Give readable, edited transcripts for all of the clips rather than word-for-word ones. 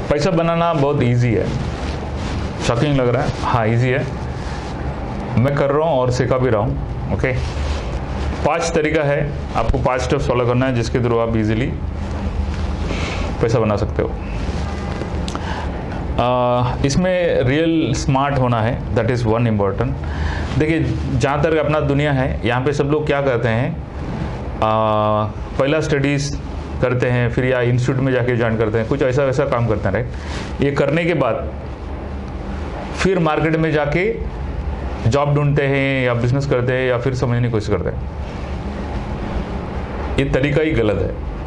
पैसा बनाना बहुत इजी है। शॉकिंग लग रहा है? हाँ इजी है, मैं कर रहा हूँ और सिखा भी रहा हूँ। ओके, 5 तरीका है, आपको 5 स्टेप्स फॉलो करना है जिसके थ्रू आप इजीली पैसा बना सकते हो। इसमें रियल स्मार्ट होना है, दैट इज़ वन इम्पॉर्टेंट। देखिए जहाँ तक अपना दुनिया है, यहाँ पे सब लोग क्या करते हैं, पहला स्टडीज़ करते हैं, फिर या इंस्टीट्यूट में जाके ज्वाइन करते हैं, कुछ ऐसा वैसा काम करते हैं, राइट। ये करने के बाद फिर मार्केट में जाके जॉब ढूंढते हैं या बिजनेस करते हैं या फिर समझने की कोशिश करते हैं। ये तरीका ही गलत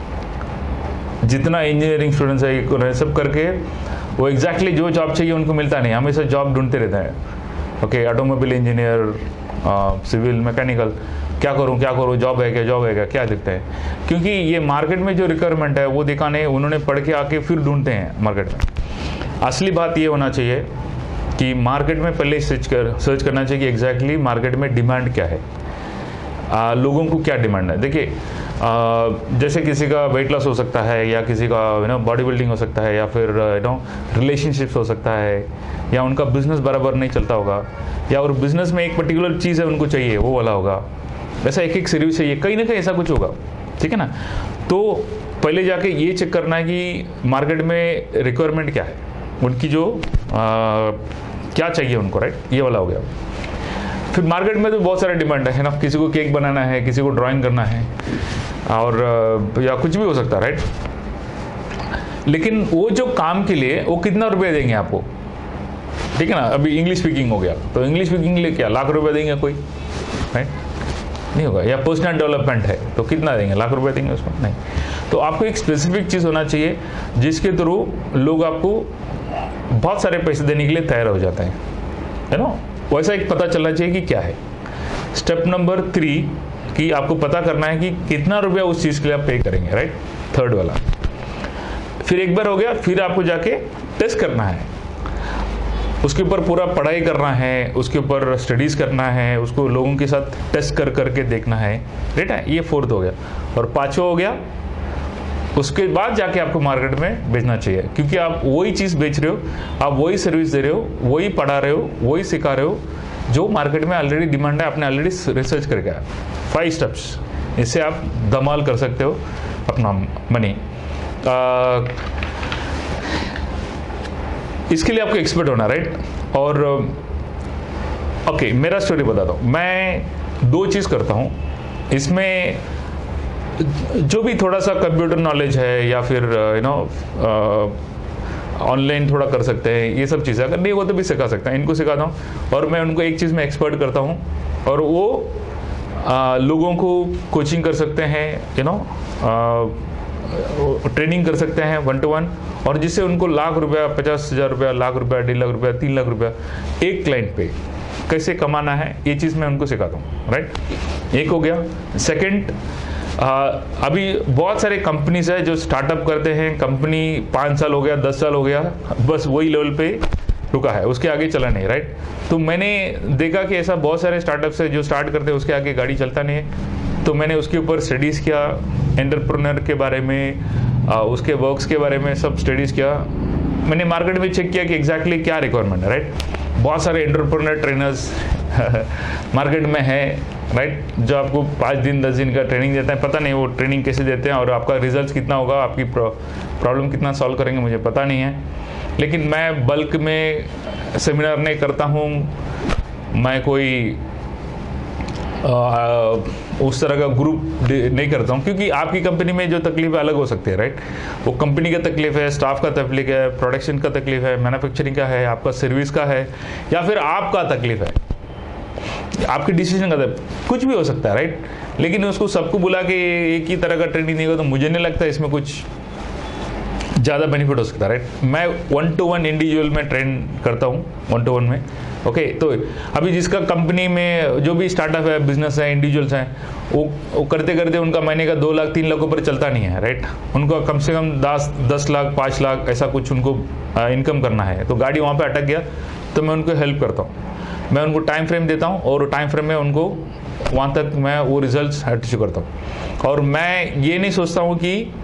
है। जितना इंजीनियरिंग स्टूडेंट्स है सब करके वो एग्जैक्टली जो जॉब चाहिए उनको मिलता नहीं, हमेशा जॉब ढूंढते रहते हैं। Okay, automobile engineer, civil, mechanical, क्या करूं, जॉब है क्या क्या दिखते हैं। क्योंकि ये मार्केट में जो रिक्वायरमेंट है वो दिखाने उन्होंने पढ़ के आके फिर ढूंढते हैं मार्केट में। असली बात ये होना चाहिए कि मार्केट में पहले सर्च करना चाहिए कि एग्जैक्टली मार्केट में डिमांड क्या है, लोगों को क्या डिमांड है। देखिए जैसे किसी का वेट लॉस हो सकता है, या किसी का बॉडी बिल्डिंग हो सकता है, या फिर रिलेशनशिप्स हो सकता है, या उनका बिजनेस बराबर नहीं चलता होगा, या और बिजनेस में एक पर्टिकुलर चीज़ है उनको चाहिए वो वाला होगा। वैसा एक सर्विस चाहिए, कहीं ना कहीं ऐसा कुछ होगा, ठीक है ना। तो पहले जाके ये चेक करना है कि मार्केट में रिक्वायरमेंट क्या है, उनकी जो क्या चाहिए उनको, राइट, ये वाला हो गया। फिर मार्केट में तो बहुत सारे डिमांड है ना, किसी को केक बनाना है, किसी को ड्राइंग करना है, और या कुछ भी हो सकता है, राइट। लेकिन वो जो काम के लिए वो कितना रुपए देंगे आपको, ठीक है ना। अभी इंग्लिश स्पीकिंग हो गया तो इंग्लिश स्पीकिंग के लिए क्या लाख रुपए देंगे कोई, राइट, नहीं होगा। या पर्सनल डेवलपमेंट है तो कितना देंगे, लाख रुपए देंगे उसको, नहीं। तो आपको एक स्पेसिफिक चीज़ होना चाहिए जिसके थ्रू लोग आपको बहुत सारे पैसे देने के लिए तैयार हो जाते हैं, है ना। वैसा एक पता चलना चाहिए कि क्या है। स्टेप नंबर 3 कि आपको पता करना है कि कितना रुपया उस चीज़ के लिए आप पे करेंगे, राइट, थर्ड वाला। फिर एक बार हो गया, फिर आपको जाके टेस्ट करना है, उसके ऊपर पूरा पढ़ाई करना है, उसके ऊपर स्टडीज़ करना है, उसको लोगों के साथ टेस्ट करके देखना है, राइट है। ये 4th हो गया। और 5वां हो गया, उसके बाद जाके आपको मार्केट में बेचना चाहिए, क्योंकि आप वही चीज़ बेच रहे हो, आप वही सर्विस दे रहे हो, वही पढ़ा रहे हो, वही सिखा रहे हो जो मार्केट में ऑलरेडी डिमांड है, आपने ऑलरेडी रिसर्च करके आया। 5 स्टेप्स, इससे आप धमाल कर सकते हो अपना मनी। इसके लिए आपको एक्सपर्ट होना, राइट। और ओके, मेरा स्टोरी बताता हूँ। मैं 2 चीज़ करता हूँ इसमें, जो भी थोड़ा सा कंप्यूटर नॉलेज है या फिर ऑनलाइन थोड़ा कर सकते हैं, ये सब चीज़ें अगर नहीं हो तो भी सिखा सकते हैं, इनको सिखाता हूँ। और मैं उनको एक चीज़ में एक्सपर्ट करता हूँ, और वो लोगों को कोचिंग कर सकते हैं, ट्रेनिंग कर सकते हैं 1 to 1, और जिससे उनको लाख रुपया, 50,000 रुपया, लाख रुपया, 1.5 लाख रुपया, 3 लाख रुपया एक क्लाइंट पे कैसे कमाना है, ये चीज़ मैं उनको सिखाता हूँ, राइट। एक हो गया। सेकंड, अभी बहुत सारे कंपनीज है जो स्टार्टअप करते हैं, कंपनी 5 साल हो गया, 10 साल हो गया, बस वही लेवल पे रुका है, उसके आगे चला नहीं, राइट। तो मैंने देखा कि ऐसा बहुत सारे स्टार्टअप्स है जो स्टार्ट करते हैं, उसके आगे गाड़ी चलता नहीं है। तो मैंने उसके ऊपर स्टडीज़ किया, एंटरप्रेन्योर के बारे में, उसके वर्क्स के बारे में सब स्टडीज़ किया। मैंने मार्केट में चेक किया कि एग्जैक्टली क्या रिक्वायरमेंट है, राइट। बहुत सारे एंटरप्रेन्योर ट्रेनर्स मार्केट में है, राइट, जो आपको 5 दिन 10 दिन का ट्रेनिंग देते हैं। पता नहीं वो ट्रेनिंग कैसे देते हैं और आपका रिजल्ट कितना होगा, आपकी प्रॉब्लम कितना सॉल्व करेंगे, मुझे पता नहीं है। लेकिन मैं बल्क में सेमिनार नहीं करता हूँ, मैं कोई उस तरह का ग्रुप नहीं करता हूँ, क्योंकि आपकी कंपनी में जो तकलीफ अलग हो सकती है, राइट। वो कंपनी का तकलीफ है, स्टाफ का तकलीफ है, प्रोडक्शन का तकलीफ है, मैन्युफैक्चरिंग का है, आपका सर्विस का है, या फिर आपका तकलीफ है, आपकी डिसीजन का कुछ भी हो सकता है, राइट। लेकिन उसको सबको बुला के एक ही तरह का ट्रेनिंग देगा तो मुझे नहीं लगता इसमें कुछ ज़्यादा बेनिफिट हो सकता है, राइट। मैं 1 to 1 इंडिविजुअल में ट्रेन करता हूँ, 1 to 1 में। ओके, तो अभी जिसका कंपनी में जो भी स्टार्टअप है, बिजनेस है, इंडिविजुअल्स हैं, वो करते करते उनका महीने का 2 लाख 3 लाख ऊपर चलता नहीं है, राइट। उनको कम से कम 10 लाख 5 लाख ऐसा कुछ उनको इनकम करना है। तो गाड़ी वहाँ पे अटक गया तो मैं उनको हेल्प करता हूँ, मैं उनको टाइम फ्रेम देता हूँ, और टाइम फ्रेम में उनको वहाँ तक मैं वो रिजल्ट्स अचीव करता हूँ। और मैं ये नहीं सोचता हूँ कि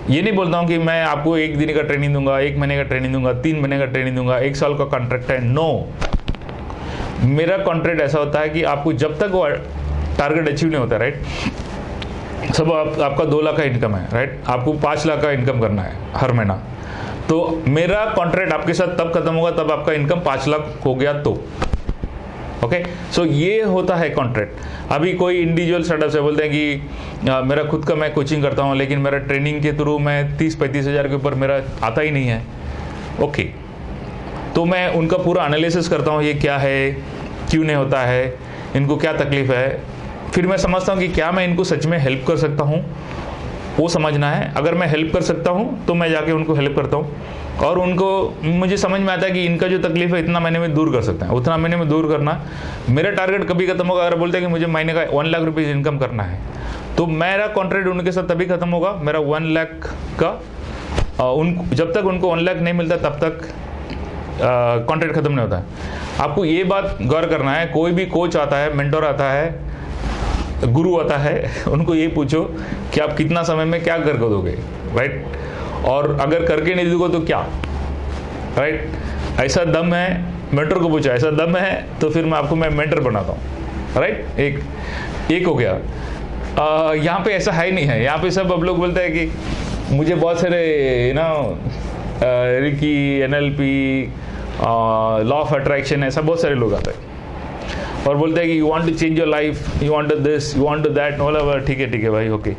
ये नहीं बोलता हूँ कि मैं आपको 1 दिन का ट्रेनिंग दूंगा, 1 महीने का ट्रेनिंग दूंगा, 3 महीने का ट्रेनिंग दूंगा, 1 साल का कॉन्ट्रैक्ट है। नो, मेरा कॉन्ट्रैक्ट ऐसा होता है कि आपको जब तक वो टारगेट अचीव नहीं होता, राइट, सब आपका 2 लाख का इनकम है, राइट, आपको 5 लाख का इनकम करना है हर महीना, तो मेरा कॉन्ट्रैक्ट आपके साथ तब खत्म होगा तब आपका इनकम 5 लाख हो गया तो। ओके, सो ये होता है कॉन्ट्रैक्ट। अभी कोई इंडिविजुअल स्टार्टअप से बोलते हैं कि मेरा खुद का मैं कोचिंग करता हूँ, लेकिन मेरा ट्रेनिंग के थ्रू मैं 30-35 हज़ार के ऊपर मेरा आता ही नहीं है। ओके, तो मैं उनका पूरा एनालिसिस करता हूँ, ये क्या है, क्यों नहीं होता है, इनको क्या तकलीफ है, फिर मैं समझता हूँ कि क्या मैं इनको सच में हेल्प कर सकता हूँ, वो समझना है। अगर मैं हेल्प कर सकता हूँ तो मैं जाके उनको हेल्प करता हूँ, और उनको मुझे समझ में आता है कि इनका जो तकलीफ है इतना महीने में दूर कर सकते हैं, उतना महीने में दूर करना। मेरा टारगेट कभी खत्म होगा अगर बोलते हैं कि मुझे महीने का 1 लाख रुपीज़ इनकम करना है, तो मेरा कॉन्ट्रैक्ट उनके साथ तभी खत्म होगा, मेरा 1 लाख का जब तक उनको 1 लाख नहीं मिलता तब तक कॉन्ट्रैक्ट खत्म नहीं होता है। आपको ये बात गौर करना है, कोई भी कोच आता है, मेंटोर आता है, गुरु आता है, उनको ये पूछो कि आप कितना समय में क्या कर दोगे, राइट, और अगर करके नहीं दोगे तो क्या, राइट, ऐसा दम है, मेंटर को पूछा ऐसा दम है तो फिर मैं मेंटर बनाता हूँ, राइट। एक हो गया। यहाँ पे ऐसा है ही नहीं है, यहाँ पे सब अब लोग बोलते हैं कि मुझे बहुत सारे Reiki, NLP, law of attraction, ऐसा बहुत सारे लोग आते हैं और बोलते हैं कि you want to change your life, you want to this, you want to that. बोला ठीक है भाई, ओके।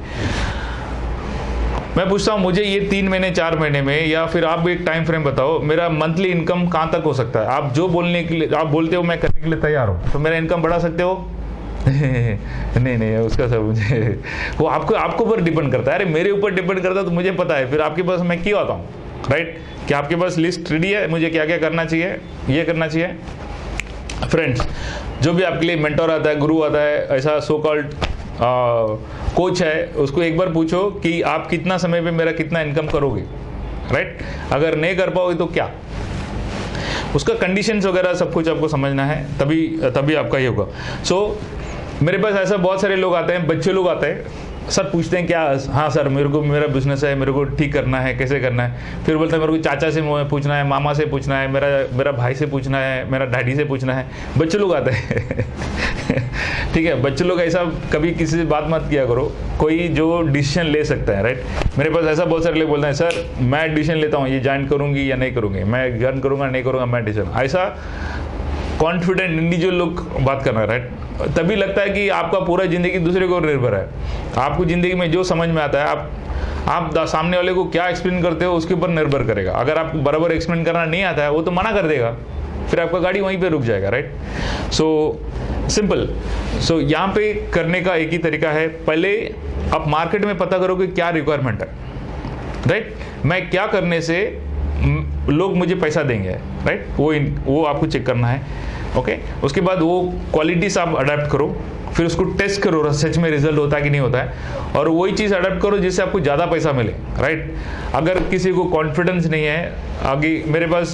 मैं पूछता हूँ मुझे ये 3 महीने 4 महीने में, या फिर आप एक टाइम फ्रेम बताओ, मेरा मंथली इनकम कहाँ तक हो सकता है। आप जो बोलने के लिए आप बोलते हो मैं करने के लिए तैयार हूँ, तो मेरा इनकम बढ़ा सकते हो? नहीं, उसका सब मुझे वो आपको ऊपर डिपेंड करता है। अरे मेरे ऊपर डिपेंड करता है तो मुझे पता है, फिर आपके पास मैं क्यों आता हूँ, राइट। कि आपके पास लिस्ट रेडी है, मुझे क्या क्या करना चाहिए, ये करना चाहिए। फ्रेंड्स, जो भी आपके लिए मेंटोर आता है, गुरु आता है, ऐसा सो कॉल्ड कोच है, उसको एक बार पूछो कि आप कितना समय पे मेरा कितना इनकम करोगे, राइट। अगर नहीं कर पाओगे तो क्या, उसका कंडीशंस वगैरह सब कुछ आपको समझना है, तभी आपका ये होगा। सो मेरे पास ऐसा बहुत सारे लोग आते हैं, बच्चे लोग आते हैं, सब पूछते हैं क्या, हाँ सर मेरे को मेरा बिजनेस है, मेरे को ठीक करना है, कैसे करना है। फिर बोलते हैं मेरे को चाचा से पूछना है, मामा से पूछना है, मेरा भाई से पूछना है, मेरा डैडी से पूछना है। बच्चे लोग आते हैं ठीक है, बच्चे लोग ऐसा कभी किसी से बात मत किया करो, कोई जो डिसीजन ले सकता है, राइट। मेरे पास ऐसा बहुत सारे लोग बोलते हैं सर मैं डिसीजन लेता हूँ, ये ज्वाइन करूँगी या नहीं करूँगी, मैं ज्वाइन करूँगा नहीं करूँगा, मैं डिसीजन। ऐसा कॉन्फिडेंट इंडिविजुअल लोग बात करना, राइट। तभी लगता है कि आपका पूरा जिंदगी दूसरे को निर्भर है। आपको जिंदगी में जो समझ में आता है, आप सामने वाले को क्या एक्सप्लेन करते हो उसके ऊपर निर्भर करेगा। अगर आपको बराबर एक्सप्लेन करना नहीं आता है, वो तो मना कर देगा, फिर आपका गाड़ी वहीं पे रुक जाएगा, राइट। So simple. सो यहाँ पे करने का एक ही तरीका है, पहले आप मार्केट में पता करो कि क्या रिक्वायरमेंट है, राइट। मैं क्या करने से लोग मुझे पैसा देंगे, राइट, वो आपको चेक करना है। ओके, उसके बाद वो क्वालिटीज आप अडेप्ट करो, फिर उसको टेस्ट करो सच में रिजल्ट होता है कि नहीं होता है, और वही चीज़ अडेप्ट करो जिससे आपको ज़्यादा पैसा मिले, राइट। अगर किसी को कॉन्फिडेंस नहीं है, आगे मेरे पास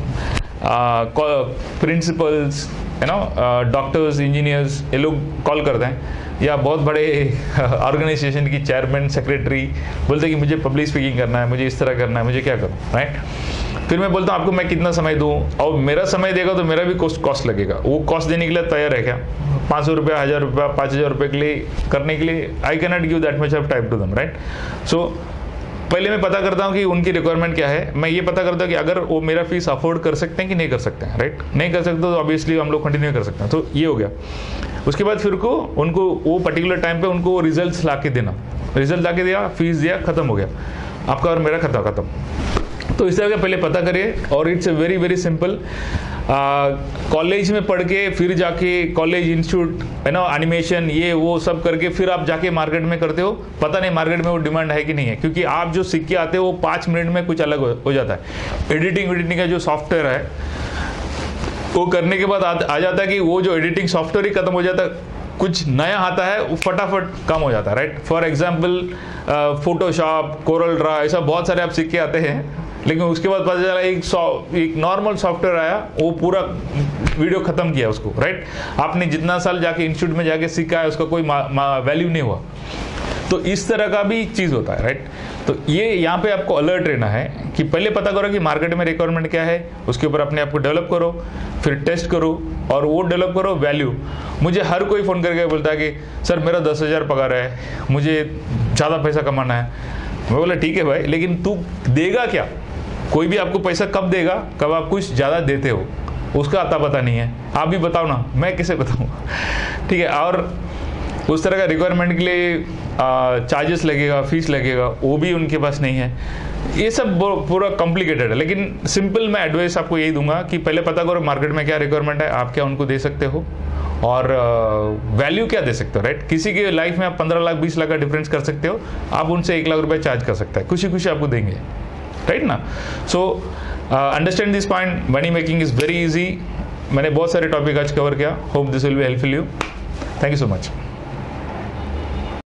प्रिंसिपल्स डॉक्टर्स, इंजीनियर्स, ये लोग कॉल करते हैं, या बहुत बड़े ऑर्गेनाइजेशन की चेयरमैन, सेक्रेटरी बोलते हैं कि मुझे पब्लिक स्पीकिंग करना है, मुझे इस तरह करना है, मुझे क्या करूँ, राइट। फिर मैं बोलता हूँ आपको मैं कितना समय दूँ, और मेरा समय देगा तो मेरा भी कॉस्ट लगेगा। वो कॉस्ट देने के लिए तैयार है क्या? 500 रुपया, 1000 रुपया, 5000 रुपये के लिए करने के लिए I can not give that much of time to them, right. So पहले मैं पता करता हूँ कि उनकी रिक्वायरमेंट क्या है। मैं ये पता करता हूँ कि अगर वो मेरा फीस अफोर्ड कर सकते हैं कि नहीं कर सकते हैं, राइट। नहीं कर सकते तो ऑब्वियसली हम लोग कंटिन्यू कर सकते हैं। तो ये हो गया। उसके बाद फिर उनको वो पर्टिकुलर टाइम पे उनको रिजल्ट्स ला के देना, रिजल्ट ला के दिया, फीस दिया, खत्म हो गया आपका और मेरा खत्म। तो इस तरह का पहले पता करिए, और it's very very simple. College में पढ़ के फिर जाके कॉलेज, इंस्टीट्यूट, एनिमेशन, ये वो सब करके फिर आप जाके मार्केट में करते हो, पता नहीं मार्केट में वो डिमांड है कि नहीं है, क्योंकि आप जो सीख के आते हो वो 5 मिनट में कुछ अलग हो जाता है। एडिटिंग का जो सॉफ्टवेयर है वो करने के बाद आ जाता है कि वो जो एडिटिंग सॉफ्टवेयर ही खत्म हो जाता है, कुछ नया आता है वो फटाफट कम हो जाता है, right. For example Photoshop, Corel draw, ऐसा बहुत सारे आप सीख के आते हैं, लेकिन उसके बाद पता चला एक नॉर्मल सॉफ्टवेयर आया, वो पूरा वीडियो खत्म किया उसको, राइट। आपने जितना साल जाके इंस्टीट्यूट में जाके सीखा है उसका कोई वैल्यू नहीं हुआ। तो इस तरह का भी चीज़ होता है, राइट। तो ये यहाँ पे आपको अलर्ट रहना है कि पहले पता करो कि मार्केट में रिक्वायरमेंट क्या है, उसके ऊपर अपने आप को डेवलप करो, फिर टेस्ट करो और वो डेवलप करो वैल्यू। मुझे हर कोई फ़ोन करके बोलता है कि सर मेरा 10,000 पगार है, मुझे ज़्यादा पैसा कमाना है। मैं बोला ठीक है भाई, लेकिन तू देगा क्या? कोई भी आपको पैसा कब देगा, कब आप कुछ ज़्यादा देते हो, उसका अता पता नहीं है। आप भी बताओ ना, मैं कैसे बताऊँ? ठीक है। और उस तरह का रिक्वायरमेंट के लिए चार्जेस लगेगा, फीस लगेगा, वो भी उनके पास नहीं है। ये सब पूरा कॉम्प्लिकेटेड है। लेकिन सिंपल मैं एडवाइस आपको यही दूंगा कि पहले पता करो मार्केट में क्या रिक्वायरमेंट है, आप क्या उनको दे सकते हो और वैल्यू क्या दे सकते हो, राइट। किसी की लाइफ में आप 15 लाख 20 लाख का डिफरेंस कर सकते हो, आप उनसे 1 लाख रुपए चार्ज कर सकते हैं, खुशी खुशी आपको देंगे, राइट ना। So understand this point, money making is very easy. मैंने बहुत सारे टॉपिक आज कवर किया, hope this will be helpful you. Thank you so much.